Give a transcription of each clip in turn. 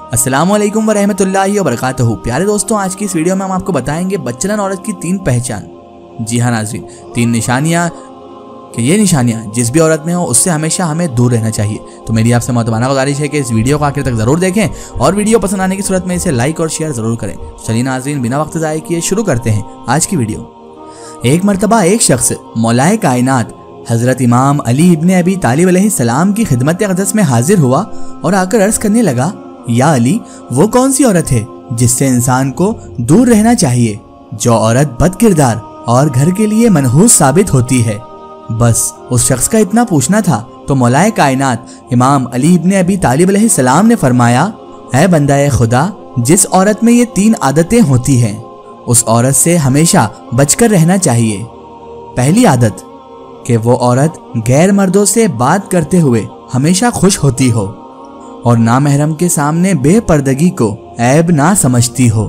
अस्सलामु अलैकुम व रहमतुल्लाहि व बरकातहू। प्यारे दोस्तों, आज की इस वीडियो में हम आपको बताएंगे बदचलन औरत की 3 पहचान। जी हाँ नाज़रीन, 3 निशानियाँ कि ये निशानियाँ जिस भी औरत में हो उससे हमेशा हमें दूर रहना चाहिए। तो मेरी आपसे मोहतबाना गुजारिश है कि इस वीडियो को आखिर तक ज़रूर देखें और वीडियो पसंद आने की सूरत में इसे लाइक और शेयर ज़रूर करें। चलिए नाज़रीन, बिना वक्त ज़ाये किए शुरू करते हैं आज की वीडियो। एक मरतबा एक शख्स मौलाए कायनात हजरत इमाम अली इब्ने अबी तालिब अलैहिस्सलाम की खिदमत अक़दस में हाजिर हुआ और आकर अर्ज करने लगा, या अली, वो कौन सी औरत है जिससे इंसान को दूर रहना चाहिए? जो औरत बद किरदार और घर के लिए मनहूस साबित होती है। बस उस शख्स का इतना पूछना था तो मौलाए कायनात इमाम अली इब्ने अबी तालिब अलैहिस्सलाम ने फरमाया, ऐ बंदाए खुदा, जिस औरत में ये 3 आदतें होती हैं उस औरत से हमेशा बचकर रहना चाहिए। पहली आदत कि वो औरत गैर मर्दों से बात करते हुए हमेशा खुश होती हो और नामहरम के सामने बेपर्दगी को ऐब ना समझती हो।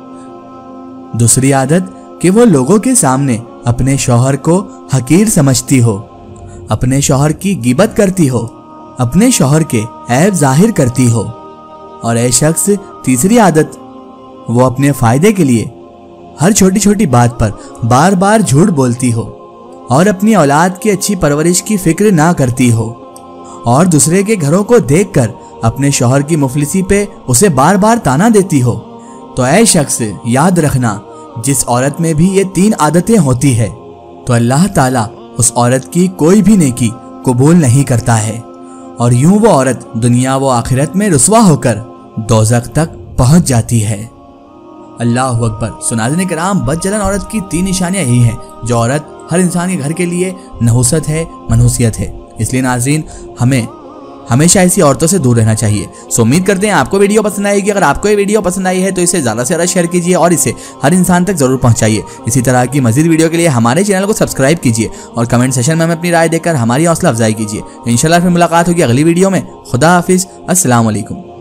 दूसरी आदत कि वो लोगों के सामने अपने शौहर को हकीर समझती हो, अपने शौहर की गिबत करती हो, अपने शौहर के ऐब जाहिर करती हो। और ऐ शख्स, तीसरी आदत, वो अपने फायदे के लिए हर छोटी छोटी बात पर बार बार झूठ बोलती हो और अपनी औलाद की अच्छी परवरिश की फिक्र ना करती हो और दूसरे के घरों को देखकर अपने शौहर की मुफलिसी पे उसे बार बार ताना देती हो। तो ऐ शख्स, याद रखना, जिस औरत में भी ये 3 आदतें होती है तो अल्लाह ताला उस औरत की कोई भी नेकी कबूल नहीं करता है और यूं वो औरत दुनिया व आखिरत में रुसवा होकर दोज़ख तक पहुंच जाती है। अल्लाह अकबर। सुनाज़रीन किराम, बदचलन औरत की 3 निशानियां यही हैं जो औरत हर इंसान के घर के लिए नहुसत है, मनहूसियत है। इसलिए नाज़रीन, हमें हमेशा ऐसी औरतों से दूर रहना चाहिए। सो उम्मीद करते हैं आपको वीडियो पसंद आएगी। अगर आपको ये वीडियो पसंद आई है तो इसे ज़्यादा से ज़्यादा शेयर कीजिए और इसे हर इंसान तक ज़रूर पहुंचाइए। इसी तरह की मज़ीद वीडियो के लिए हमारे चैनल को सब्सक्राइब कीजिए और कमेंट सेशन में हमें अपनी राय देकर हमारी हौसला अफजाई कीजिए। इंशाल्लाह फिर मुलाकात होगी अगली वीडियो में। खुदा हाफिज़। अस्सलाम वालेकुम।